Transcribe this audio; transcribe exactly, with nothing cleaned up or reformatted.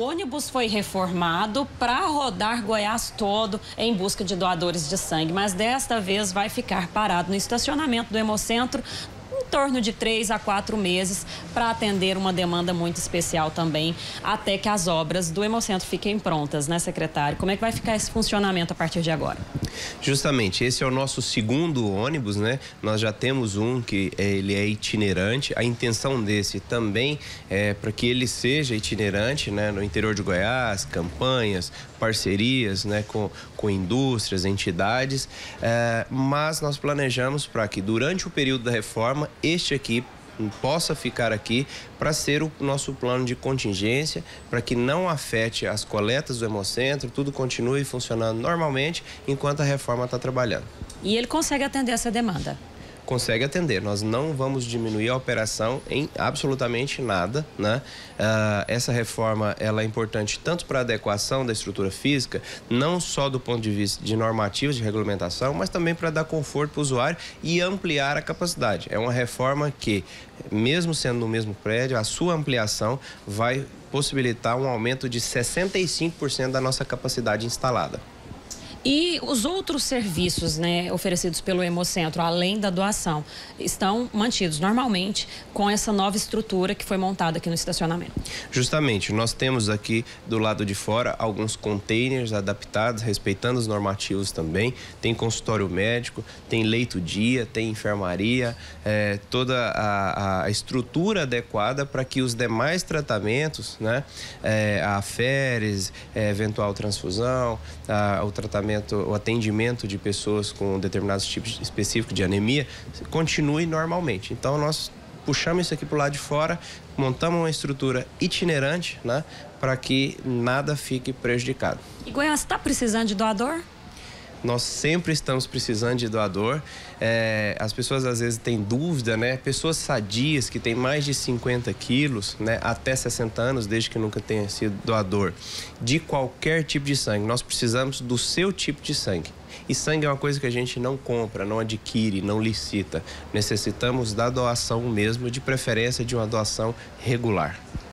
O ônibus foi reformado para rodar Goiás todo em busca de doadores de sangue, mas desta vez vai ficar parado no estacionamento do Hemocentro em torno de três a quatro meses para atender uma demanda muito especial também, até que as obras do Hemocentro fiquem prontas, né, secretário? Como é que vai ficar esse funcionamento a partir de agora? Justamente, esse é o nosso segundo ônibus, né? Nós já temos um que ele é itinerante. A intenção desse também é para que ele seja itinerante, né? No interior de Goiás, campanhas, parcerias, né? Com, com indústrias, entidades. É, mas nós planejamos para que durante o período da reforma, este aqui possa ficar aqui para ser o nosso plano de contingência, para que não afete as coletas do Hemocentro, tudo continue funcionando normalmente enquanto a reforma está trabalhando. E ele consegue atender essa demanda? Consegue atender. Nós não vamos diminuir a operação em absolutamente nada, né? Uh, essa reforma ela é importante tanto para a adequação da estrutura física, não só do ponto de vista de normativos de regulamentação, mas também para dar conforto para o usuário e ampliar a capacidade. É uma reforma que, mesmo sendo no mesmo prédio, a sua ampliação vai possibilitar um aumento de sessenta e cinco por cento da nossa capacidade instalada. E os outros serviços, né, oferecidos pelo Hemocentro, além da doação, estão mantidos normalmente com essa nova estrutura que foi montada aqui no estacionamento? Justamente, nós temos aqui do lado de fora alguns containers adaptados, respeitando os normativos também. Tem consultório médico, tem leito-dia, tem enfermaria, é, toda a, a estrutura adequada para que os demais tratamentos, né, é, a féres, é, eventual transfusão, a, o tratamento o atendimento de pessoas com determinados tipos específicos de anemia continue normalmente. Então nós puxamos isso aqui para o lado de fora, montamos uma estrutura itinerante, né, para que nada fique prejudicado. E Goiás está precisando de doador? Nós sempre estamos precisando de doador. É, as pessoas às vezes têm dúvida, né? Pessoas sadias que têm mais de cinquenta quilos, né? Até sessenta anos, desde que nunca tenha sido doador de qualquer tipo de sangue. Nós precisamos do seu tipo de sangue. E sangue é uma coisa que a gente não compra, não adquire, não licita. Necessitamos da doação mesmo, de preferência de uma doação regular.